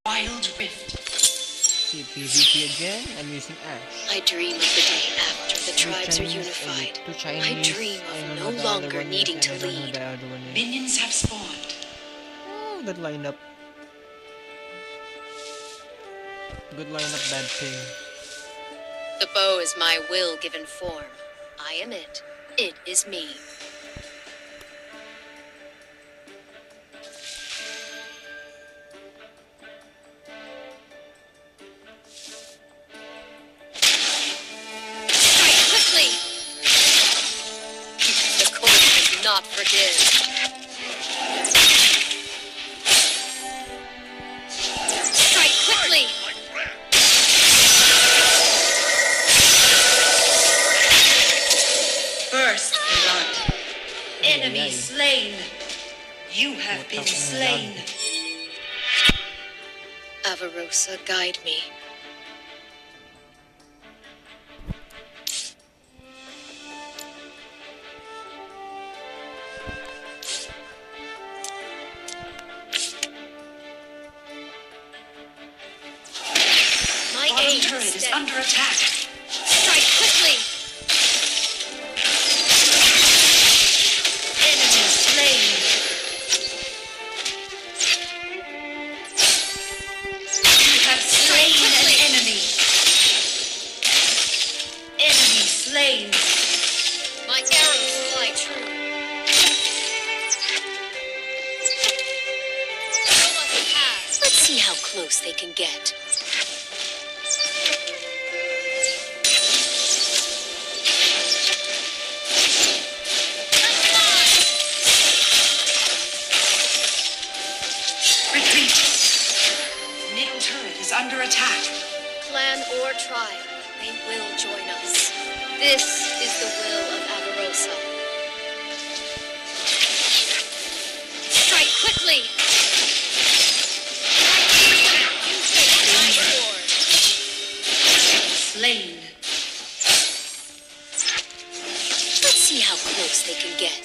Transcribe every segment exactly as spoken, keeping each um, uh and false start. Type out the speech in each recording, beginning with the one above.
Wild Rift. See PvP again. I'm using Ash. I dream of the day after the Two tribes are Chinese, unified. uh, two I Chinese, dream I don't of know no the other longer one needing yet, to and I don't know lead. the other one yet. Minions have spawned. Oh, that lineup. Good lineup, bad thing. The bow is my will given form. I am it. It is me. Strike quickly! The cold does not forgive. Strike quickly! First blood. Enemy Ay, ay. slain. You have What been the slain. Avarosa, guide me. My Bottom aim turret is is steady. under attack. Strike quickly! Enemy slain. You have slain an enemy. Enemy slain. My arrows fly true. Show us a path. Let's see how close they can get. Retreat. Middle turret is under attack. Clan or tribe, they will join us. This is the will of Avarosa. Strike quickly! You take my sword. Slain. Let's see how close they can get.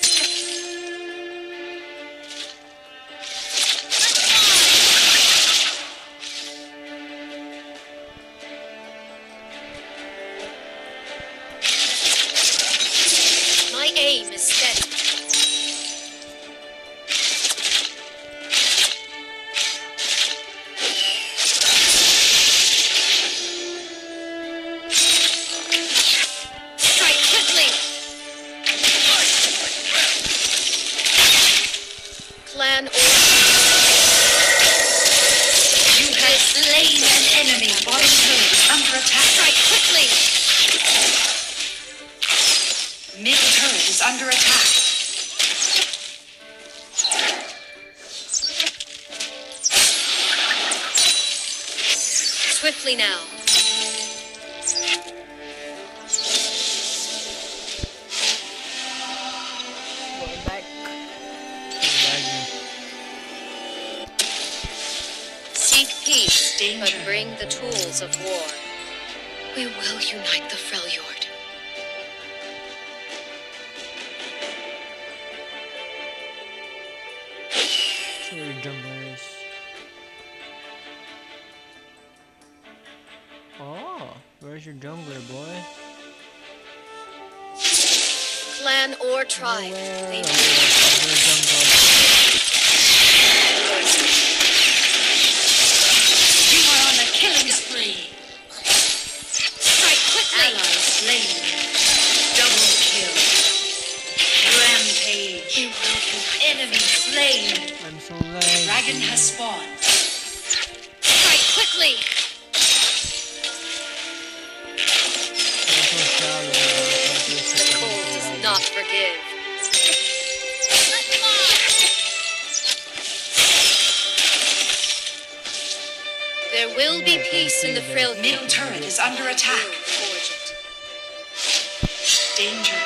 My aim is steady. Strike quickly! Clan or You have slain an enemy. Bottom turret is under attack. strike quickly! Middle turret is under attack. Swiftly now. Going back. Lagging. Seek peace, Danger. but bring the tools of war. We will unite the Freljord. So where your jungler is. Oh, where's your jungler, boy? Clan or tribe, Where? they Oh, where's your jungler? You are on a killing spree. strike quickly! Ally slain. Double kill. Rampage. We will unite. Enemy slain. I'm so lagged. Dragon has spawned. Strike quickly! I'm so shallow. The cold does not forgive. There will be peace in the Freljord. Middle turret is under attack. Forge it. Danger.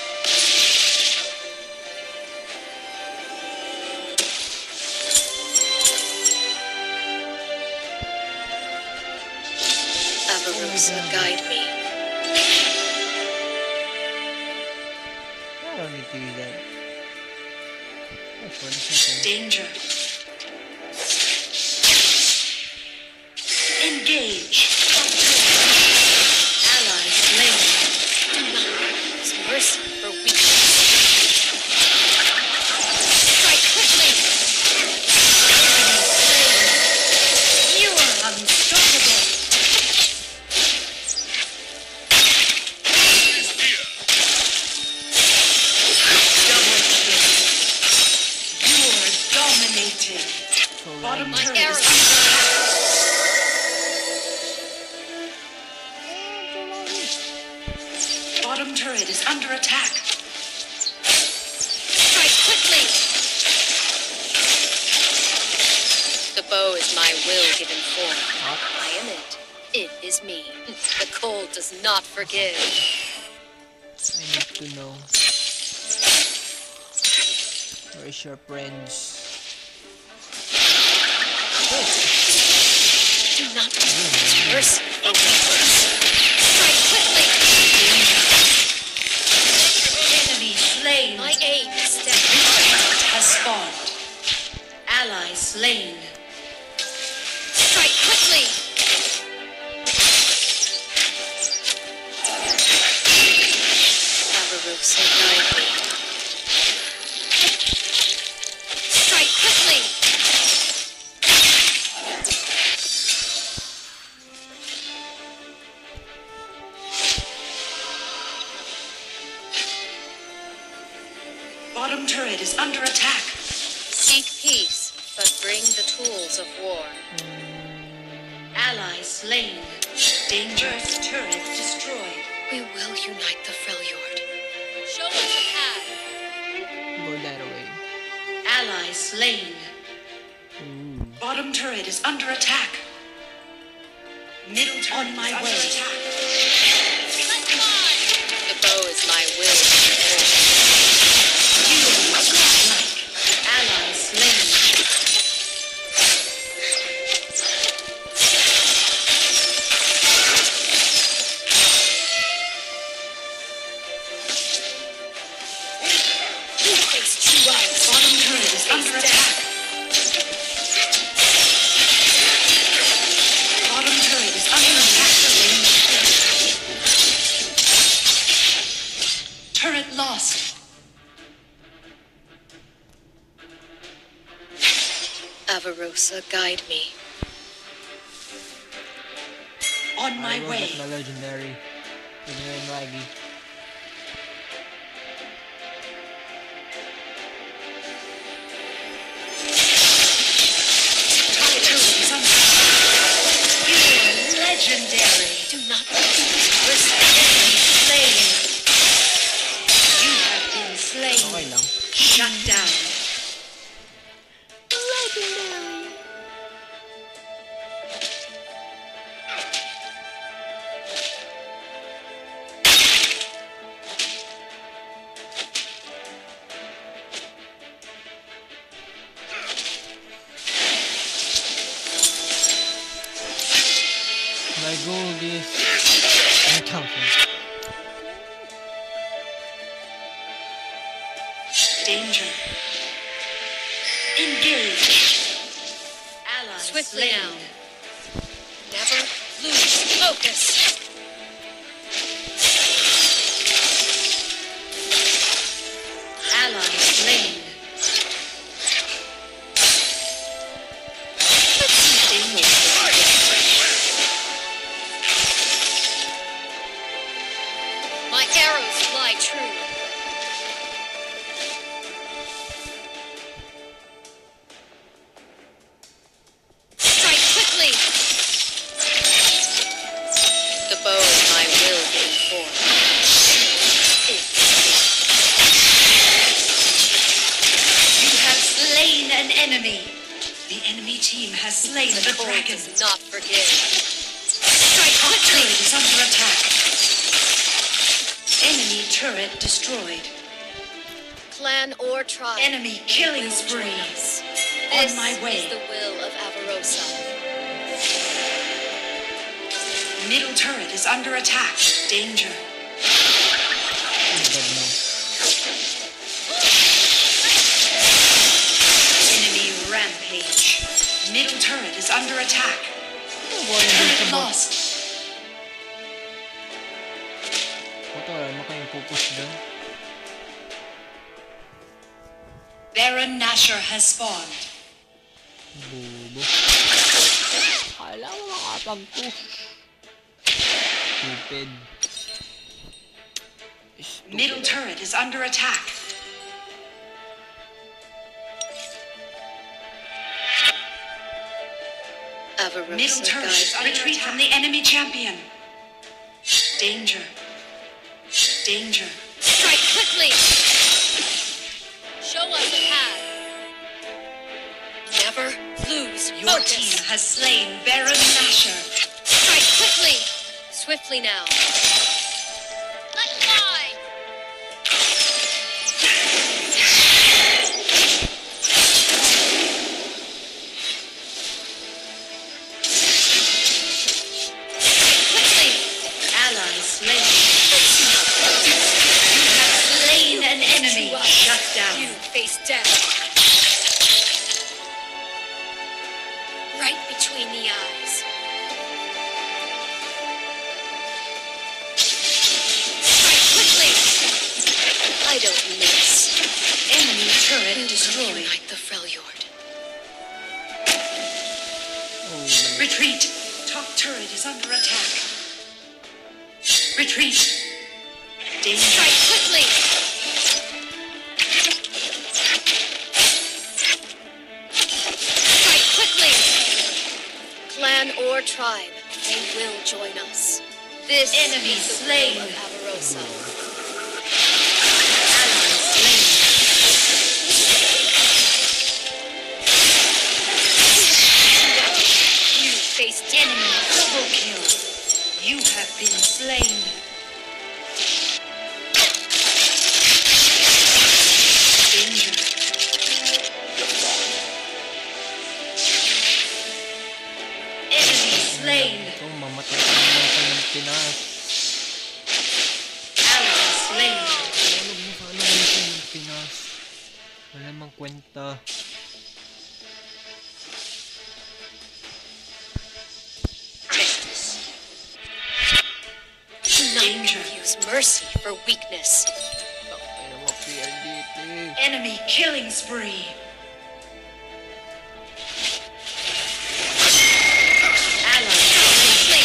Avarosa, guide me. I don't need to use that. That's forty seconds. Danger. attack. Strike quickly! The bow is my will given form. I am it. It is me. The cold does not forgive. I need to know. Where is your friends? Do not be mercy. Strike quickly! Enemy slain. My aid is New dead. turret has spawned. Ally slain. Strike quickly! Avarosa, guide me. Strike quickly! Bottom turret is under attack. Seek peace, but bring the tools of war. Ally slain. Danger. Turret destroyed. We will unite the Freljord. Show us the path. Go that way. Ally slain. Ooh. Bottom turret is under attack. Middle turret on my way. The bow is my will. Ally slain. Bottom turret is under attack. Bottom turret is under attack. Turret lost. Avarosa, guide me. On I my will way. get na legendary. Yun yung lagi. Top turret is under attack. You are legendary. Do not refuse. Enemy slain. You have been slain. Okay lang. Shut down. My goal is one thousand. Danger. Engage. Ally Swiftly slain. now. Never lose focus. Ally slain. Let's see if they move. My arrows fly true. Strike quickly! The bow is my will given form. You have slain an enemy. The enemy team has slain the, The cold dragon. does not forgive. Strike quickly. Turret is under attack. Enemy turret destroyed. Clan or tribe. Enemy killing will spree. join us. On This my way. is the will of Avarosa. Middle turret is under attack. Danger. Oh, God, no. Enemy rampage. Middle turret is under attack. Oh, boy, hindi Turret sa bot. lost. Ito, wala mo kayong pupush doon. Baron Nashor has spawned. Bobo. Kala mo makapag-push. Stupid. Stupid. Middle turret is under attack. Avarosa, Middle turret is guide me. retreat from the enemy champion. Danger. Danger. Strike quickly! Show us a path. Never lose Your focus. team has slain Baron Nashor. Strike quickly! Swiftly now. Let fly! Quickly! Ally slain. You have slain an enemy. Shut down. You face death. Right between the eyes. Strike quickly! I don't miss. Enemy turret We will destroyed. unite the Freljord. Oh, Retreat. Top turret is under attack. Retreat. Danger. Strike quickly! Strike quickly! Clan or tribe, they will join us. This Enemy is the slain. will of Avarosa. Ally slain. You face Enemy double kill. You have been slain. Danger. Enemy slain. ito, mamatay ka naman sa ng Pinas. Ally slain. Tulog mo sa ano mission ng Pinas. Wala namang kwenta. Do not Danger. confuse mercy for weakness. Takay naman P R D T. Enemy killing spree. Ally slain.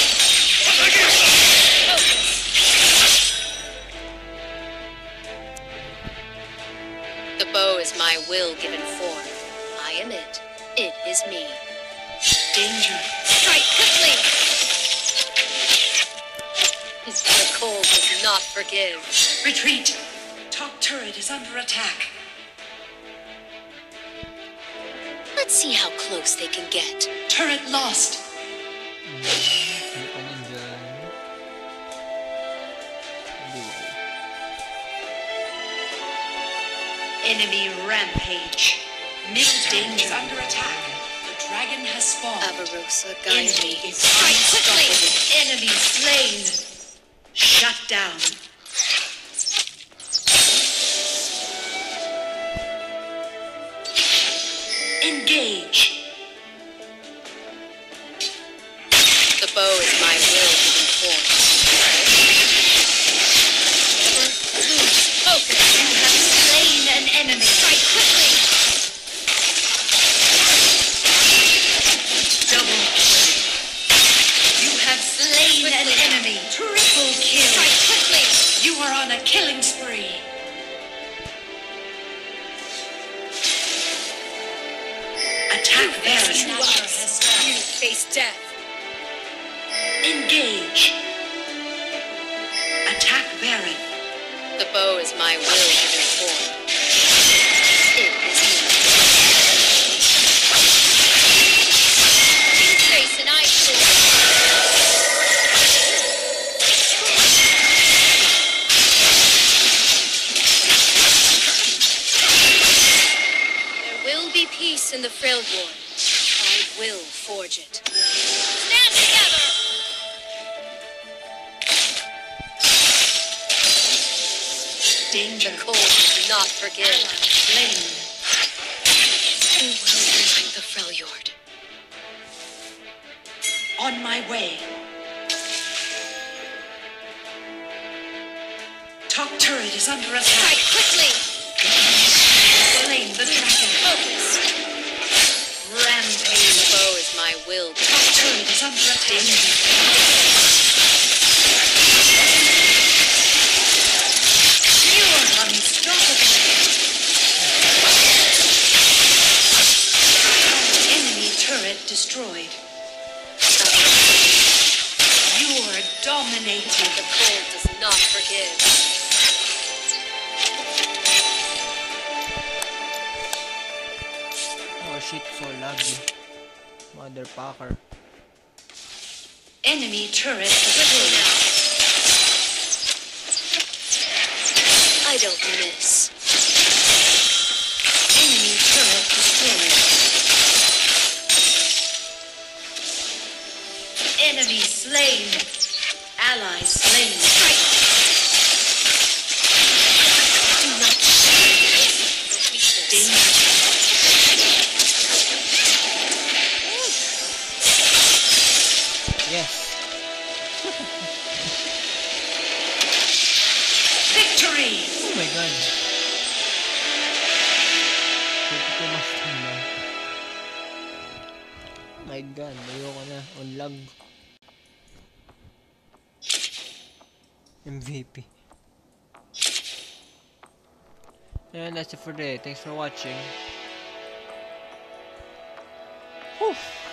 The bow is my will given form. I am it. It is me. Danger. Strike quickly! The cold does not forgive. Retreat. Top turret is under attack. Let's see how close they can get. Turret lost. Sino ka nandyan? Duway. Enemy rampage. Middle danger is under attack. The dragon has spawned. Avarosa, guide Enemy me. is Strike quickly! unstoppable. Enemy slain. Shut down. Engage. The bow is my will given form. Never lose focus. You have slain an enemy. Strike quickly! Double kill. You have slain an Quickly. enemy. Triple kill. Strike quickly! You are on a killing spree. Attack Baron Two Nashor us. has You spawned. face death. Engage. Attack Baron. The bow is my will given form. It is me. You face an ice storm. There will be peace in the Freljord. I will forge it. Stand together! Danger. The cold does not forgive. Ally slain. Who will unite the Freljord? On my way. Top turret is under attack. Strike quickly! Slain the dragon. Focus! Rampage. The bow is my will. Top turret is under attack. You are unstoppable. Enemy turret destroyed. You are dominated. The cold does not forgive. Oh shit, so laggy. Motherfucker. Enemy turret destroyed. I don't miss. Enemy turret destroyed. Enemy slain. Ally slain. Do not show weakness. Danger. Yes. Victory! Oh my god. thirty-two master na. My god, ayoko na. On lag. M V P. And that's it for today. Thanks for watching. Whew.